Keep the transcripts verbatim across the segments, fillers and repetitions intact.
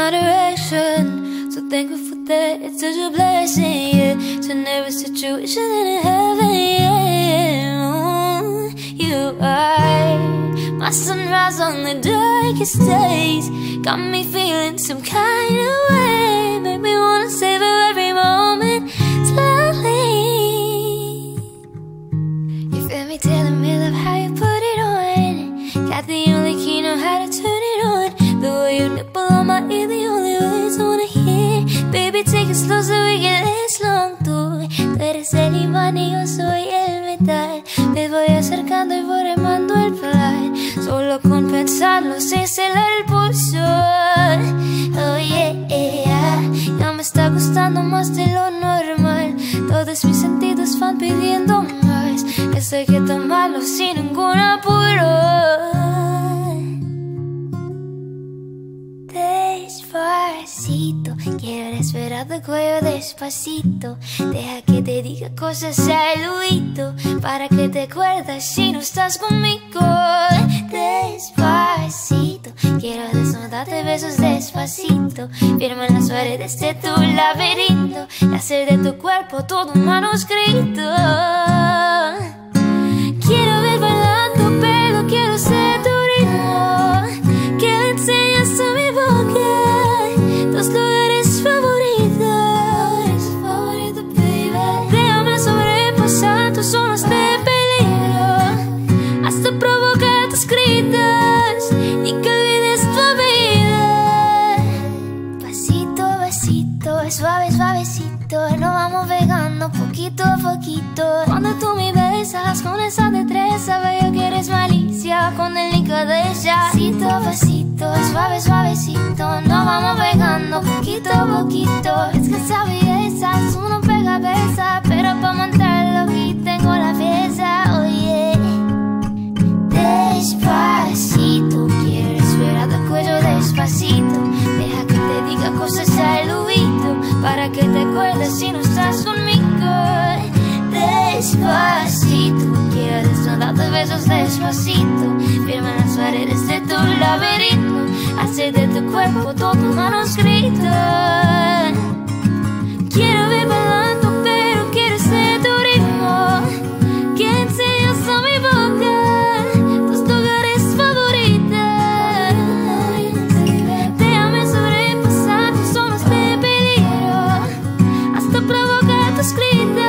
my direction. So thankful for that, it's such a blessing, yeah. Turn every situation into heaven, yeah. Oh, you are my sunrise on the darkest days. Got me feeling some kind of way. Make me wanna savor every moment slowly. You feel me telling me love how you put it on. Got the only key, know how to turn it on. The way you nipple on my ear, the only words I wanna hear. Baby, take it slow so we can last long. Tú, tú eres el imán y yo soy el metal. Me voy acercando y voy remando el plan. Solo con pensarlo sin celar el pulso. Oh yeah, yeah. Ya me está gustando más de lo normal. Todos mis sentidos van pidiendo más. Esto hay que tomarlo sin ningún apuro. Despacito, quiero despertar tu cuello despacito. Deja que te diga cosas al oído, para que te acuerdas si no estás conmigo. Despacito, quiero desnudarte besos despacito. Firma en las paredes de tu laberinto, y hacer de tu cuerpo todo un manuscrito. Quiero ver bailando, pero quiero ser tu ritmo. Que le enseñas a mi boca tus lugares favoritos, favorito, baby. Déjame sobrepasar tus zonas de peligro, hasta provocar tus gritos y que olvides tu vida. Pasito a pasito, suave, suavecito, nos vamos pegando poquito a poquito. Cuando tú me besas con esa destreza, veo que eres malicia con delicadeza. Pasito a pasito, suave, suavecito, nos vamos pegando poquito a poquito. Es que esa belleza es un rompecabezas, pero para montarlo aquí tengo la pieza. Oye, despacito, quiero esperar tu cuello despacito. Deja que te diga cosas al oído, para que te acuerdes si no estás conmigo. Despacito, quiero desnudarte besos despacito. Firma en las paredes de tu laberinto, hacer de tu cuerpo todo un manuscrito. Quiero ver bailando, pero quiero ser tu ritmo. Que enseñas a mi boca tus lugares favoritos. Déjame sobrepasar tus zonas de peligro, hasta provocar tus gritos.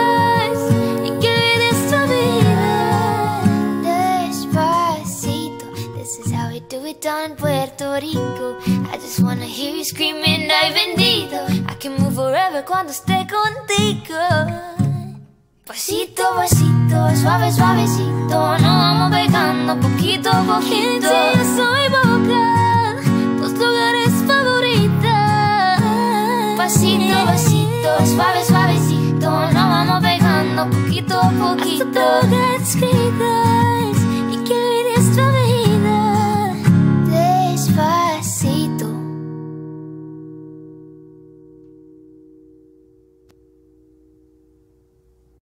Down in Puerto Rico, I just wanna hear you screaming, ay bendito. I can move forever cuando esté contigo. Pasito, pasito, suave, suavecito, nos vamos pegando poquito a poquito. Sí, soy boca, tus lugares favoritos. Pasito, pasito, suave, suavecito, nos vamos pegando poquito a poquito.